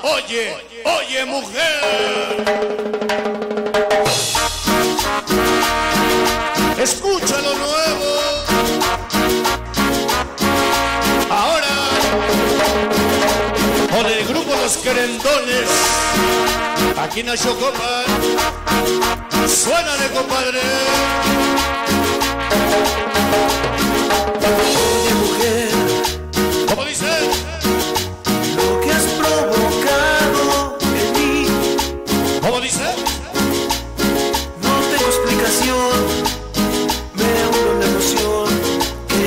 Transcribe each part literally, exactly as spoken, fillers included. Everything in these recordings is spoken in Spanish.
Oye, oye, mujer. Escucha lo nuevo. Ahora, con el grupo Los Querendones, aquí en Xocopan. Suénale, compadre. Oye, mujer, ¿Cómo dice? lo que has provocado en mí, ¿Cómo dice? no tengo explicación. Me uno la emoción que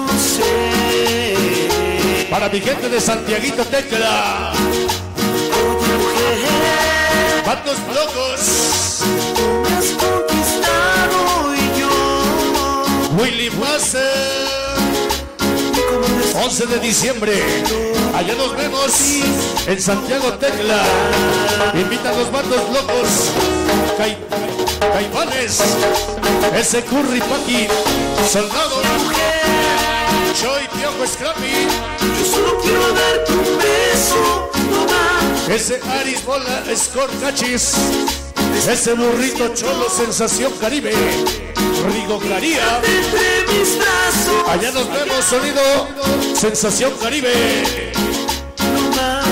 sucede. Para mi gente de Santiaguito Tecla. Oye, mujer, Bandos locos. me has conquistado y yo, Willy Master. como decía, once de diciembre. Allá nos vemos en Santiago Tecla. Invita a los bandos locos. Cai Caifanes. Ese Curry Paki. Soldado. Choy Piojo Scrappy. yo solo quiero darte un beso, no más. Ese Aris Bola Scorcachis. Ese burrito cholo Sensación Caribe. Rigo Caría. Entre mis brazos, Allá nos vemos, sonido Sensación Caribe. no más.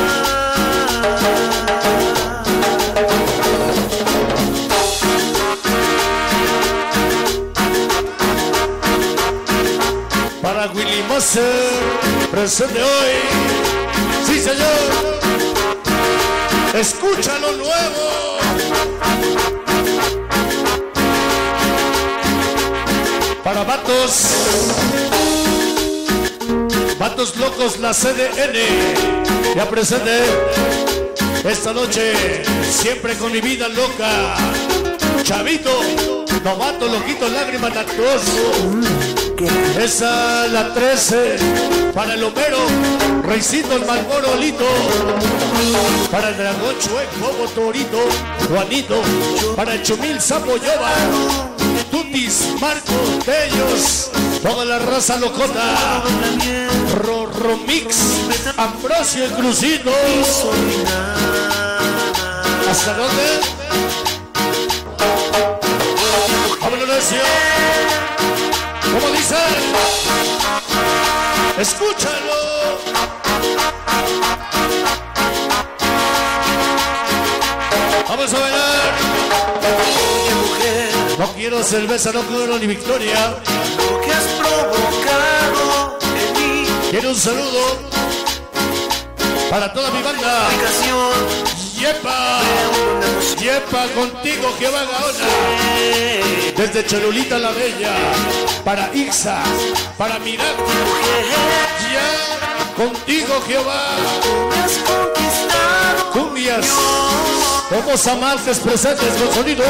Para Willy Master, presente hoy. Sí, señor. Escucha lo nuevo. Para Vatos. Vatos Locos, la C D N. Ya presente. Esta noche, siempre con mi vida loca. Chavito, novato, loquito, lágrima, lactoso. Esa la trece. Para el Homero, Reycito, el Malboro, Lito. Para el Dragón, Chueco, Bobo, Torito, Juanito. Para el Chumil, Sapo, Yoba. Tutis, Marco, Bellos. Toda la raza locota. Rorro Mix, Ambrosio, el Crucito. ¿Hasta dónde? ¡Vámonos, necio! ¿Cómo dice? Escúchalo. Vamos a bailar. Oye, mujer, No quiero cerveza, no quiero ni victoria. lo que has provocado en mí, Quiero un saludo para toda mi banda. explicación, ¡Yepa! una emoción. ¡Yepa contigo, Jehová Gaona! Desde Cholulita la Bella, para Ixa, para Mirat, ya contigo, Jehová. Me has conquistado, Cumbias, somos amantes presentes con sonido.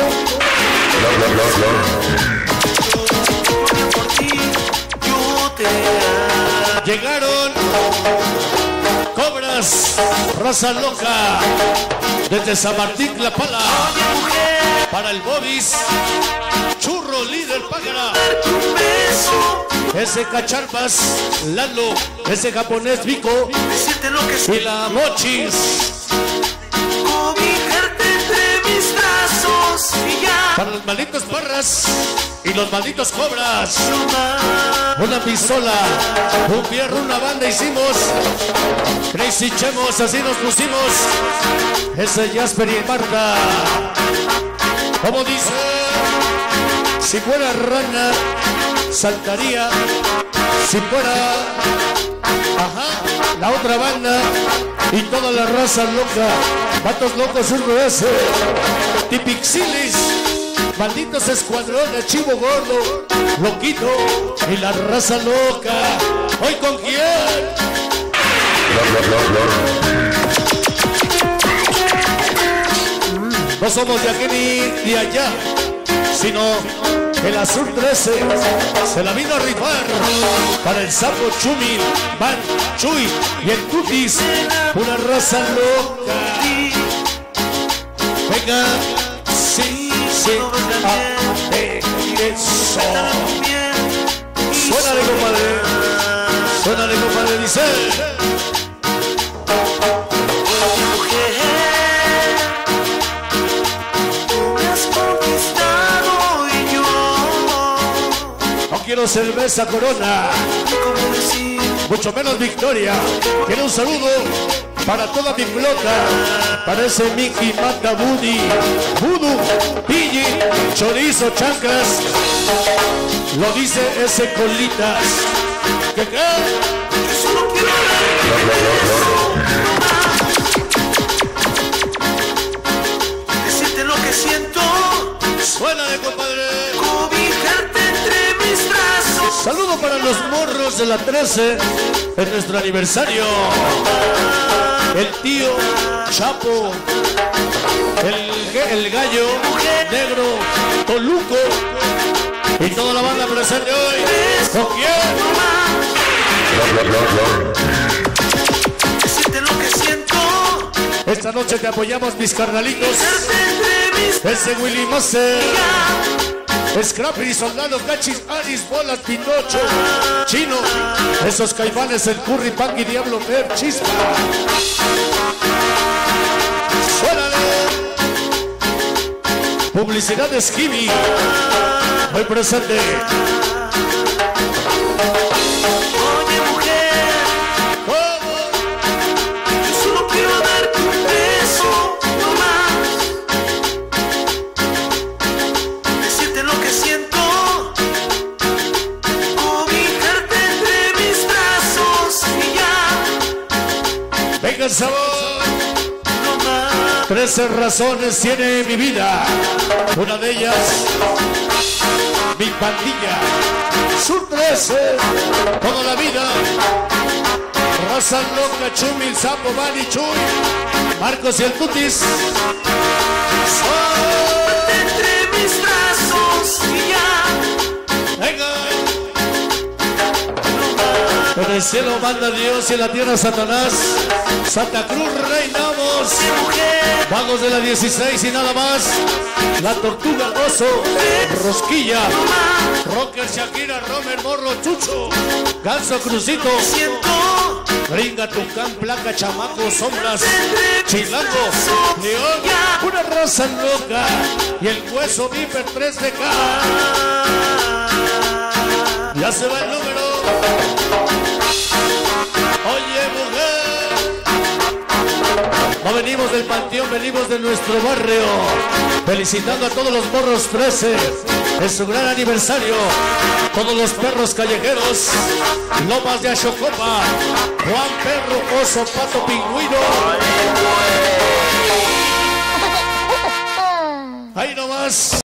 por ti, yo te amo. Llegaron Cobras, raza loca, desde San Martín La Pala, Oye, mujer, para el Bobis, Churro Líder Págara, darte un beso, ese Cacharpas, Lalo, ese japonés Vico decirte lo que y soy, la Mochis. cobijarte entre mis brazos y ya Para los malditos Parras y los malditos Cobras. no más. Una pistola, un fierro, una banda hicimos. Crazy Chemos, así nos pusimos. Ese Jasper y Marta. Como dice, si fuera rana, saltaría. Si fuera, ajá, la otra banda y toda la raza loca. Vatos locos, uno ese. Tipixilis. Malditos escuadrones, Chivo Gordo, Loquito y la raza loca. ¿Hoy con quién? No somos de aquí ni de allá, sino el Azul trece se la vino a rifar para el Sapo Chumil, Van, Chuy y el Tutis, una raza loca. Venga, sí, sí, a eso. Suénale, compadre. Suénale, compadre, dice. Mujer, menos cerveza Corona, mucho menos Victoria. Quiero un saludo para toda mi flota, para ese Mickey, Mata, Woody, Voodoo, Pigi, Chorizo, Chancas. Lo dice ese Colitas. ¿Qué qué? Decirte lo que siento. Suénale, compadre. Cobijarte entre mis brazos. Saludo para los morros de la trece en nuestro aniversario. El tío Chapo, el, el gallo negro, Toluco y toda la banda presente hoy. ¿Con quién? Decirte lo que siento. Esta noche te apoyamos, mis carnalitos. Ese Willy Master, Scrappy, Soldado, Cachis, Aris, Bolas, Pinocho, Chino, esos caifanes, el Curry, Pangui, Diablo, Fer, Chispa. ¡Suélale! Publicidad de Skibby, muy presente. Oye, mujer, ¿Cómo? yo solo quiero darte un beso, no más. Decirte lo que siento. Cobijarte entre mis brazos y ya. Venga el sabor. No más. Trece razones tiene mi vida. Una de ellas, mi pandilla. Sur trece, toda la vida. Raza loca, Chumil, Sapo, Bani, Chuy, Marcos y el Tutis. Cobijarte entre mis brazos y ya. Venga. En el cielo manda Dios y en la tierra Satanás. Santa Cruz reinamos. Vagos de la dieciséis y nada más. La Tortuga, Oso, Rosquilla, Rocker, Shakira, Romer, Morro, Chucho, Ganso, Crucito, Siento. Gringa, Tucán, Placa, Chamaco, Sombras, Chilango, León, una raza loca y el hueso Viper tres D K. Ya se va el número. Oye, mujer, no venimos del panteón, venimos de nuestro barrio, felicitando a todos los morros trece en su gran aniversario, todos los perros callejeros, Lomas de Axocopa, Juan Perro, Oso, Pato, Pingüino. Ahí nomás.